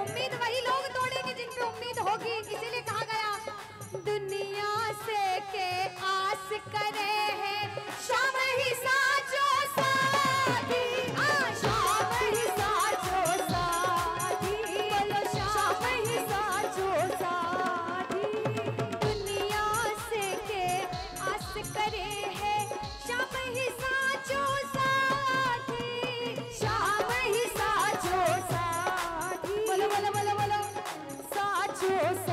उम्मीद वही लोग तोड़ेंगे जिन पे उम्मीद होगी, इसीलिए कहा गया दुनिया से के आस करे है शाम ही साजो साधी, शाम ही साजो साधी, बोलो शाम ही साजो साधी। दुनिया से के आस करे है शाम ही साजो साधी, शाम ही साजो साधी, बोलो बोलो बोलो बोलो साजो साधी।